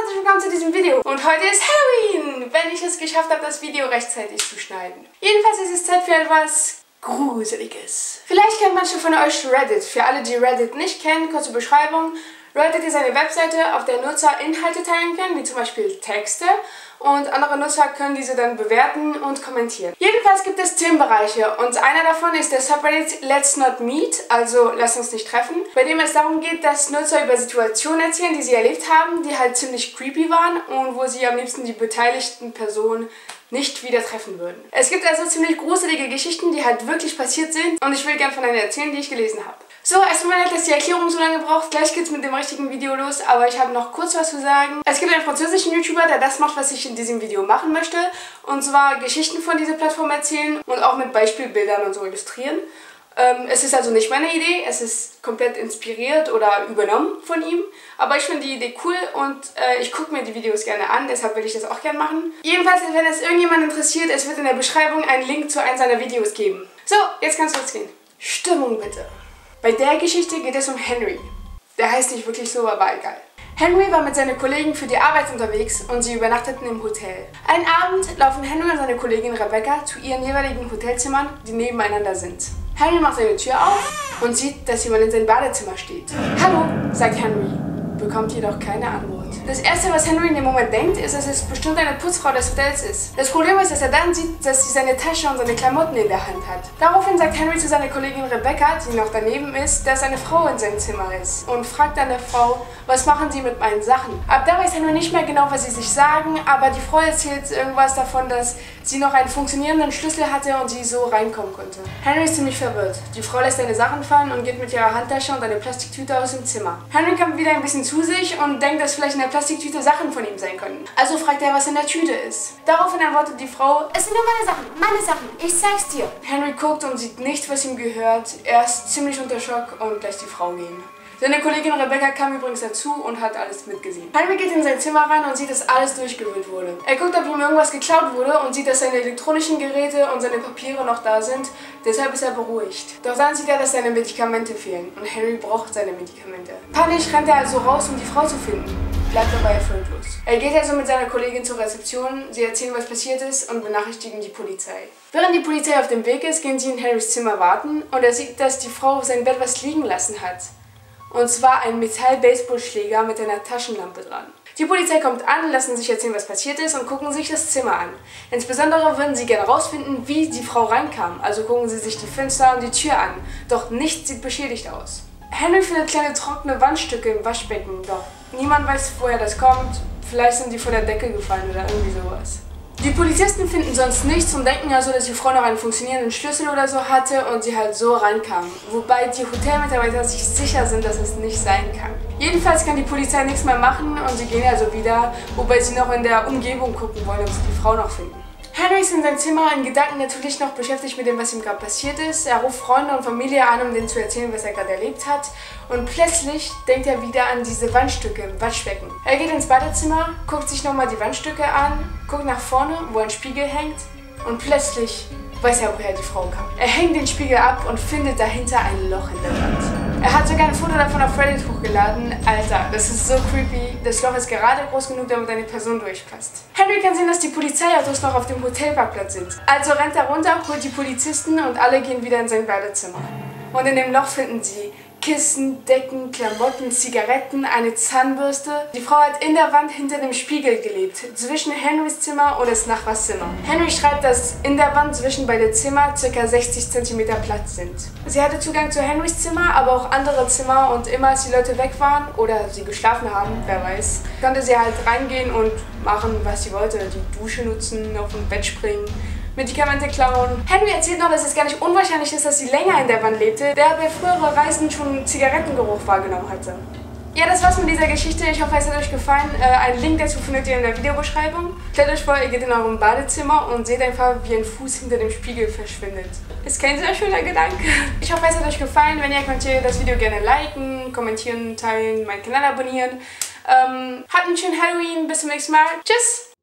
herzlich willkommen zu diesem Video. Und heute ist Halloween, wenn ich es geschafft habe, das Video rechtzeitig zu schneiden. Jedenfalls ist es Zeit für etwas Gruseliges. Vielleicht kennt manche von euch Reddit. Für alle, die Reddit nicht kennen, kurze Beschreibung. Reddit ist eine Webseite, auf der Nutzer Inhalte teilen können, wie zum Beispiel Texte. Und andere Nutzer können diese dann bewerten und kommentieren. Jedenfalls gibt es Themenbereiche und einer davon ist der Subreddit Let's Not Meet, also Lass uns nicht treffen, bei dem es darum geht, dass Nutzer über Situationen erzählen, die sie erlebt haben, die halt ziemlich creepy waren und wo sie am liebsten die beteiligten Personen nicht wieder treffen würden. Es gibt also ziemlich gruselige Geschichten, die halt wirklich passiert sind und ich will gerne von einer erzählen, die ich gelesen habe. So, es tut mir leid, dass die Erklärung so lange braucht. Gleich geht's mit dem richtigen Video los, aber ich habe noch kurz was zu sagen. Es gibt einen französischen YouTuber, der das macht, was ich in diesem Video machen möchte. Und zwar Geschichten von dieser Plattform erzählen und auch mit Beispielbildern und so illustrieren. Es ist also nicht meine Idee, es ist komplett inspiriert oder übernommen von ihm. Aber ich finde die Idee cool und ich gucke mir die Videos gerne an, deshalb will ich das auch gerne machen. Jedenfalls, wenn es irgendjemand interessiert, es wird in der Beschreibung einen Link zu einem seiner Videos geben. So, jetzt kann's losgehen. Stimmung bitte. Bei der Geschichte geht es um Henry. Der heißt nicht wirklich so, aber egal. Henry war mit seinen Kollegen für die Arbeit unterwegs und sie übernachteten im Hotel. Einen Abend laufen Henry und seine Kollegin Rebecca zu ihren jeweiligen Hotelzimmern, die nebeneinander sind. Henry macht seine Tür auf und sieht, dass jemand in seinem Badezimmer steht. Hallo, sagt Henry, bekommt jedoch keine Antwort. Das erste, was Henry in dem Moment denkt, ist, dass es bestimmt eine Putzfrau des Hotels ist. Das Problem ist, dass er dann sieht, dass sie seine Tasche und seine Klamotten in der Hand hat. Daraufhin sagt Henry zu seiner Kollegin Rebecca, die noch daneben ist, dass eine Frau in seinem Zimmer ist und fragt dann der Frau, was machen Sie mit meinen Sachen? Ab da weiß Henry nicht mehr genau, was sie sich sagen, aber die Frau erzählt irgendwas davon, dass sie noch einen funktionierenden Schlüssel hatte und sie so reinkommen konnte. Henry ist ziemlich verwirrt. Die Frau lässt seine Sachen fallen und geht mit ihrer Handtasche und einer Plastiktüte aus dem Zimmer. Henry kommt wieder ein bisschen zu sich und denkt, dass vielleicht in der Plastiktüte Sachen von ihm sein können. Also fragt er, was in der Tüte ist. Daraufhin antwortet die Frau, es sind nur meine Sachen, ich zeig's dir. Henry guckt und sieht nicht, was ihm gehört. Er ist ziemlich unter Schock und lässt die Frau gehen. Seine Kollegin Rebecca kam übrigens dazu und hat alles mitgesehen. Henry geht in sein Zimmer rein und sieht, dass alles durchgewühlt wurde. Er guckt, ob ihm irgendwas geklaut wurde und sieht, dass seine elektronischen Geräte und seine Papiere noch da sind. Deshalb ist er beruhigt. Doch dann sieht er, dass seine Medikamente fehlen und Henry braucht seine Medikamente. Panisch rennt er also raus, um die Frau zu finden. Bleibt dabei erfolglos. Er geht also mit seiner Kollegin zur Rezeption, sie erzählen, was passiert ist und benachrichtigen die Polizei. Während die Polizei auf dem Weg ist, gehen sie in Henrys Zimmer warten und er sieht, dass die Frau auf seinem Bett was liegen lassen hat. Und zwar ein Metall-Baseballschläger mit einer Taschenlampe dran. Die Polizei kommt an, lassen sich erzählen, was passiert ist und gucken sich das Zimmer an. Insbesondere würden sie gerne herausfinden, wie die Frau reinkam. Also gucken sie sich die Fenster und die Tür an. Doch nichts sieht beschädigt aus. Henry findet kleine trockene Wandstücke im Waschbecken, doch niemand weiß, woher das kommt. Vielleicht sind die von der Decke gefallen oder irgendwie sowas. Die Polizisten finden sonst nichts und denken also, dass die Frau noch einen funktionierenden Schlüssel oder so hatte und sie halt so reinkam. Wobei die Hotelmitarbeiter sich sicher sind, dass es nicht sein kann. Jedenfalls kann die Polizei nichts mehr machen und sie gehen also wieder, wobei sie noch in der Umgebung gucken wollen, ob sie die Frau noch finden. Henry ist in seinem Zimmer in Gedanken natürlich noch beschäftigt mit dem, was ihm gerade passiert ist. Er ruft Freunde und Familie an, um denen zu erzählen, was er gerade erlebt hat. Und plötzlich denkt er wieder an diese Wandstücke im Waschbecken. Er geht ins Badezimmer, guckt sich nochmal die Wandstücke an, guckt nach vorne, wo ein Spiegel hängt. Und plötzlich weiß er, woher die Frau kam. Er hängt den Spiegel ab und findet dahinter ein Loch in der Wand. Er hat sogar ein Foto davon auf Reddit hochgeladen. Alter, das ist so creepy. Das Loch ist gerade groß genug, damit eine Person durchpasst. Henry kann sehen, dass die Polizeiautos noch auf dem Hotelparkplatz sind. Also rennt er runter, holt die Polizisten und alle gehen wieder in sein Badezimmer. Und in dem Loch finden sie Kissen, Decken, Klamotten, Zigaretten, eine Zahnbürste. Die Frau hat in der Wand hinter dem Spiegel gelebt, zwischen Henrys Zimmer und des Nachbars Zimmer. Henry schreibt, dass in der Wand zwischen beiden Zimmern ca. 60 cm Platz sind. Sie hatte Zugang zu Henrys Zimmer, aber auch andere Zimmer und immer als die Leute weg waren oder sie geschlafen haben, wer weiß, konnte sie halt reingehen und machen, was sie wollte. Die Dusche nutzen, auf dem Bett springen, Medikamente klauen. Henry erzählt noch, dass es gar nicht unwahrscheinlich ist, dass sie länger in der Wand lebte, der bei früheren Reisen schon Zigarettengeruch wahrgenommen hatte. Ja, das war's mit dieser Geschichte. Ich hoffe, es hat euch gefallen. Einen Link dazu findet ihr in der Videobeschreibung. Stellt euch vor, ihr geht in eurem Badezimmer und seht einfach, wie ein Fuß hinter dem Spiegel verschwindet. Ist kein sehr schöner Gedanke. Ich hoffe, es hat euch gefallen. Wenn ja, könnt ihr das Video gerne liken, kommentieren, teilen, meinen Kanal abonnieren. Habt einen schönen Halloween. Bis zum nächsten Mal. Tschüss!